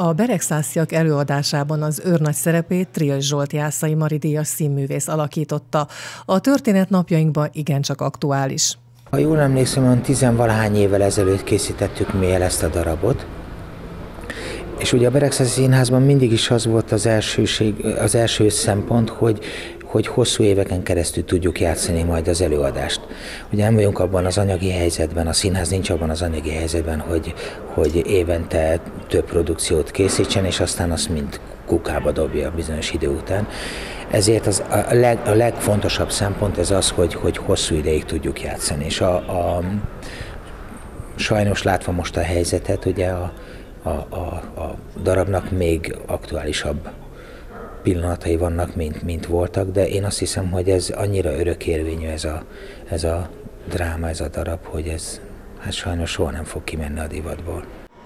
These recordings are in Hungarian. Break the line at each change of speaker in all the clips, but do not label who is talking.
A Beregszásziak előadásában az őrnagy szerepét Trill Zsolt Jászai Mari díjas színművész alakította. A történet napjainkban igencsak aktuális.
Ha jól emlékszem, olyan 10-valahány évvel ezelőtt készítettük mi el ezt a darabot. És ugye a Beregszászi Színházban mindig is az volt az első szempont, hogy hosszú éveken keresztül tudjuk játszani majd az előadást. Ugye nem vagyunk abban az anyagi helyzetben, a színház nincs abban az anyagi helyzetben, hogy évente több produkciót készítsen, és aztán azt mind kukába dobja bizonyos idő után. Ezért a legfontosabb szempont ez az, hogy hosszú ideig tudjuk játszani. És sajnos látva most a helyzetet, ugye a darabnak még aktuálisabb pillanatai vannak, mint voltak, de én azt hiszem, hogy ez annyira örökérvényű ez a dráma, ez a darab, hogy ez hát sajnos soha nem fog kimenni a divatból.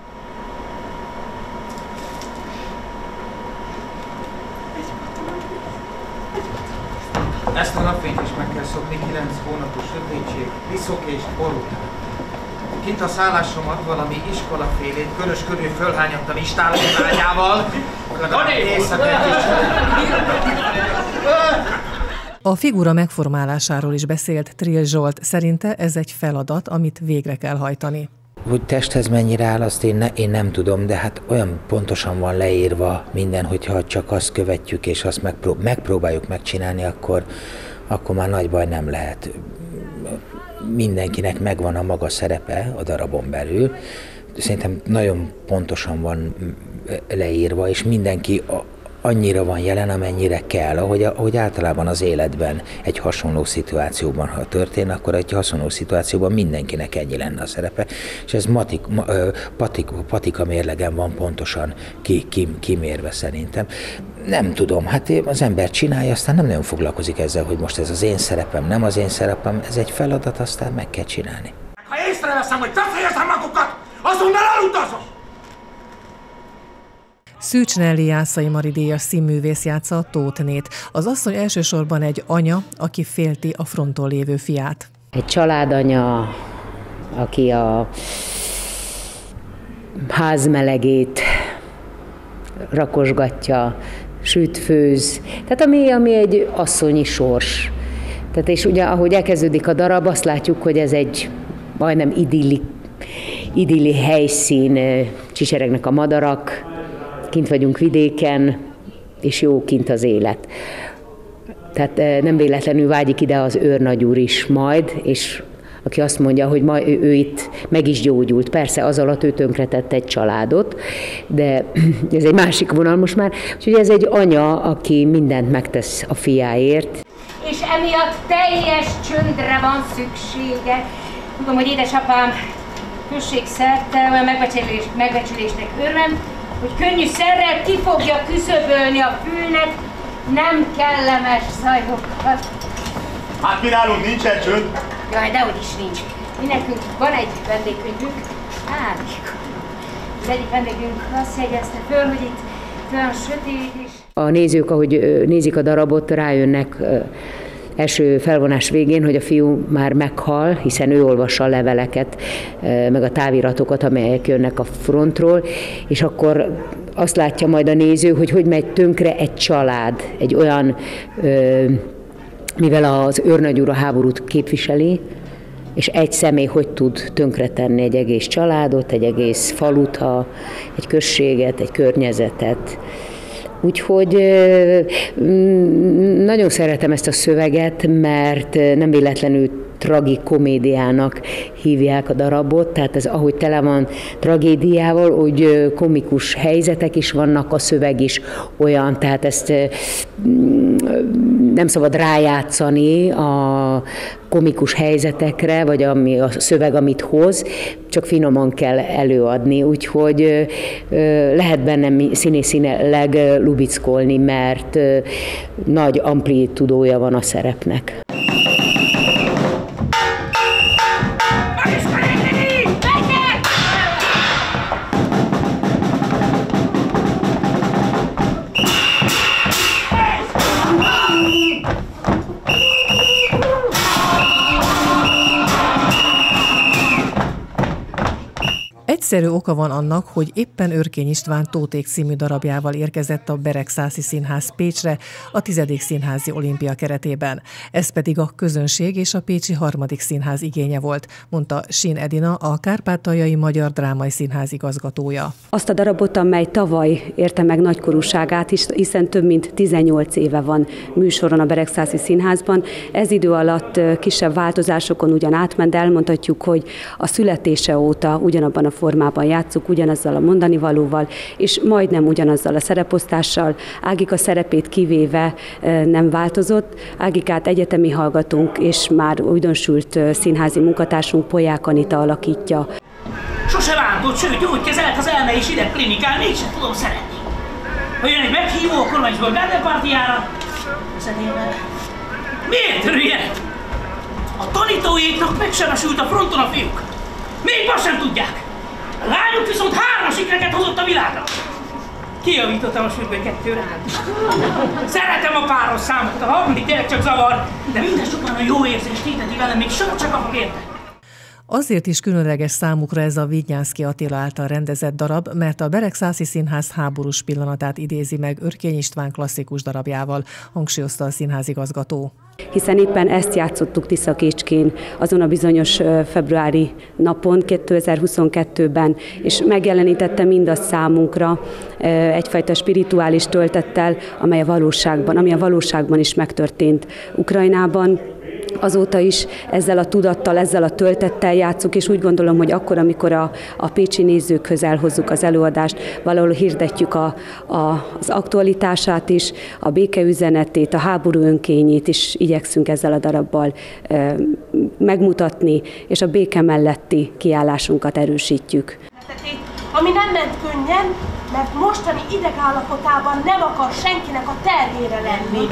Ezt a napfényt is meg kell szokni, 9 hónapos sötétség, viszok és ború. Kint a szállásomat valami iskolafélét körös körül fölhányadtam istálló ágyával,
A figura megformálásáról is beszélt Trill Zsolt, szerinte ez egy feladat, amit végre kell hajtani.
Hogy testhez mennyire áll, azt én nem tudom, de hát olyan pontosan van leírva minden, hogyha csak azt követjük és azt megpróbáljuk megcsinálni, akkor már nagy baj nem lehet. Mindenkinek megvan a maga szerepe a darabon belül. Szerintem nagyon pontosan van leírva, és mindenki annyira van jelen, amennyire kell, ahogy általában az életben egy hasonló szituációban, ha történne, akkor egy hasonló szituációban mindenkinek ennyi lenne a szerepe, és ez patika mérlegen van pontosan kimérve szerintem. Nem tudom, hát az ember csinálja, aztán nem nagyon foglalkozik ezzel, hogy most ez az én szerepem, nem az én szerepem, ez egy feladat, aztán meg kell csinálni.
Ha észreveszem, hogy befejezem magukat, azonnal elutazom!
Szűcs Nelly Jászai Mari díjas színművész játsza a Tótnét. Az asszony elsősorban egy anya, aki félti a fronton lévő fiát.
Egy családanya, aki a házmelegét rakosgatja, süt, főz. Tehát ami egy asszonyi sors. Tehát és ugye, ahogy elkezdődik a darab, azt látjuk, hogy ez egy majdnem idilli helyszín, csicseregnek a madarak, kint vagyunk vidéken, és jó kint az élet. Tehát nem véletlenül vágyik ide az őrnagy úr is majd, és aki azt mondja, hogy ő itt meg is gyógyult. Persze az alatt ő tönkretett egy családot, de ez egy másik vonal most már. Úgyhogy ez egy anya, aki mindent megtesz a fiáért.
És emiatt teljes csöndre van szüksége. Tudom, hogy édesapám községszerte olyan megbecsülésnek örvend, hogy könnyű szerrel ki fogja küszöbölni a fülnek nem kellemes zajokat.
Hát mi nálunk nincsen csönd.
Jaj, dehogy is nincs. Mi nekünk van egy vendégkönyvünk. Az egyik vendégünk azt jegyezte föl, hogy itt olyan sötét is.
A nézők, ahogy nézik a darabot, rájönnek első felvonás végén, hogy a fiú már meghal, hiszen ő olvassa a leveleket, meg a táviratokat, amelyek jönnek a frontról, és akkor azt látja majd a néző, hogy megy tönkre egy család, egy olyan, mivel az őrnagy úr a háborút képviseli, és egy személy hogy tud tönkretenni egy egész családot, egy egész falut, egy községet, egy környezetet. Úgyhogy nagyon szeretem ezt a szöveget, mert nem véletlenül tragikomédiának hívják a darabot, tehát ez ahogy tele van tragédiával, úgy komikus helyzetek is vannak, a szöveg is olyan, tehát ezt nem szabad rájátszani a komikus helyzetekre, vagy a szöveg, amit hoz, csak finoman kell előadni, úgyhogy lehet bennem színészileg lubickolni, mert nagy amplitudója van a szerepnek.
Egyszerű oka van annak, hogy éppen Örkény István Tóték című darabjával érkezett a Beregszászi Színház Pécsre a 10. Színházi Olimpia keretében. Ez pedig a közönség és a Pécsi 3. Színház igénye volt, mondta Sin Edina, a Kárpátaljai Magyar Drámai Színház igazgatója.
Azt a darabot, amely tavaly érte meg nagykorúságát, hiszen több mint 18 éve van műsoron a Beregszászi Színházban. Ez idő alatt kisebb változásokon ugyan átment, de elmondhatjuk, hogy a születése óta ugyanabban a formában játsszuk, ugyanazzal a mondanivalóval, és majdnem ugyanazzal a szereposztással. Ágika szerepét kivéve nem változott. Ágikát egyetemi hallgatónk, és már újdonsült színházi munkatársunk Polyák Anita alakítja.
Sose rántott, sőt, úgy kezelett az elme és ide klinikán, mégsem tudom szeretni. Ha jön egy meghívó, akkor megy a gardenpartiára. Miért örüljenek? A tanítóéknak megsebesült a fronton a fiúk. Még ma sem tudják. A lányuk viszont 3 sikreket hozott a világra. Kijavítottam a sürgő 2-re. Szeretem a páros számokat, a harmadik gyerek csak zavar, de minden sokan a jó érzést téteti velem, még soha csak kapok érte.
Azért is különleges számukra ez a Vidnyánszky Attila által rendezett darab, mert a Beregszászi Színház háborús pillanatát idézi meg Örkény István klasszikus darabjával, hangsúlyozta a színházigazgató.
Hiszen éppen ezt játszottuk Tiszakécskén azon a bizonyos februári napon, 2022-ben, és megjelenítette mindazt számunkra egyfajta spirituális töltettel, ami a valóságban is megtörtént Ukrajnában. Azóta is ezzel a tudattal, ezzel a töltettel játszuk, és úgy gondolom, hogy akkor, amikor a pécsi nézőkhöz elhozzuk az előadást, valahol hirdetjük az aktualitását is, a békeüzenetét, a háború önkényét is igyekszünk ezzel a darabbal megmutatni, és a béke melletti kiállásunkat erősítjük.
Ami nem ment könnyen, mert mostani idegállapotában nem akar senkinek a terhére lenni.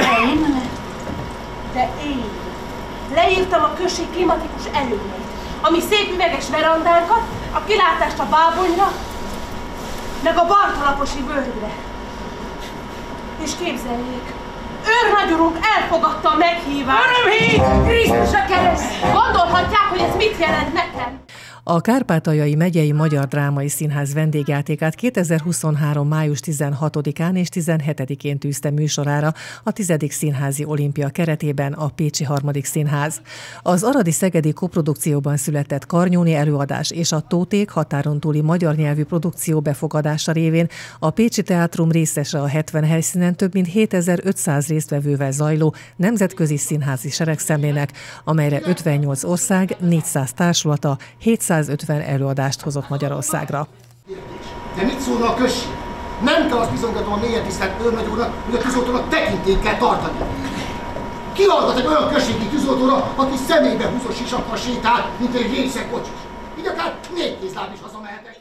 De én leírtam a község klimatikus előnyeit, ami szép üveges verandánkat, a kilátást a Bábonyra, meg a Bartalaposi völgyre. És képzeljék, őrnagyurunk elfogadta a meghívást.
Örömhíd!
Krisztus a kereszt! Gondolhatják, hogy ez mit jelent nekem?
A Kárpátaljai Megyei Magyar Drámai Színház vendégjátékát 2023. május 16-án és 17-én tűzte műsorára a 10. Színházi Olimpia keretében a Pécsi 3. Színház. Az aradi-szegedi koprodukcióban született Karnyóni előadás és a Tóték határon túli magyar nyelvű produkció befogadása révén a Pécsi Teátrum részese a 70 helyszínen több mint 7500 résztvevővel zajló nemzetközi színházi seregszemlének, amelyre 58 ország, 400 társulata, 750 előadást hozott Magyarországra.
De mit szólna a község? Nem kell azt bizonygatom a mélyen tisztelt őrnagyúrnak, hogy a tűzoltónak tekintélyt kell tartani. Ki hallgat egy olyan községi tűzoltóra, aki személybe húzott sisakkal sétál, mint egy részeg kocsis? Így akár 4 kézláb is hazamehetek.